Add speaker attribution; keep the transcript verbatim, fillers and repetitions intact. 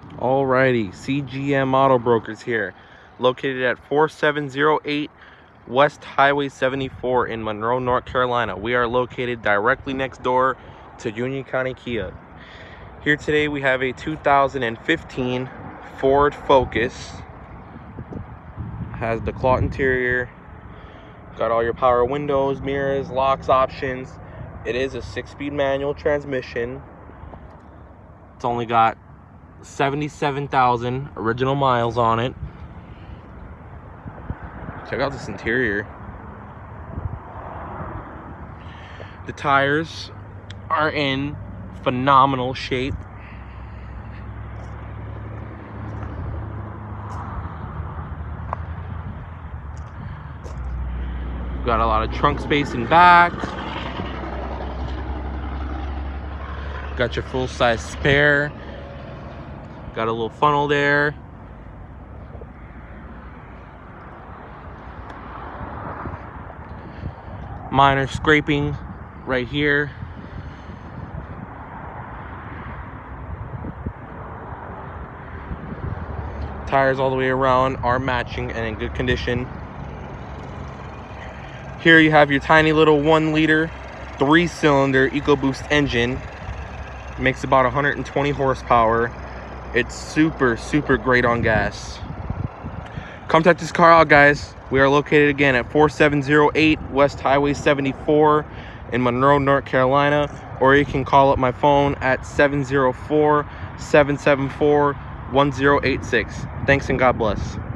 Speaker 1: Alrighty, C G M Auto Brokers here, located at four seven zero eight West Highway seventy-four in Monroe, North Carolina. We are located directly next door to Union County Kia. Here today we have a two thousand fifteen Ford Focus. Has the cloth interior, got all your power windows, mirrors, locks options. It is a six-speed manual transmission. It's only got seventy-seven thousand original miles on it. Check out this interior. The tires are in phenomenal shape. Got a lot of trunk space in back. Got your full-size spare. Got a little funnel there. Minor scraping right here. Tires all the way around are matching and in good condition. Here you have your tiny little one liter, three cylinder EcoBoost engine. Makes about one hundred twenty horsepower. It's super, super great on gas. Come check this car out, guys. We are located again at four seven zero eight West Highway seventy-four in Monroe, North Carolina. Or you can call up my phone at seven zero four, seven seven four, one zero eight six. Thanks and God bless.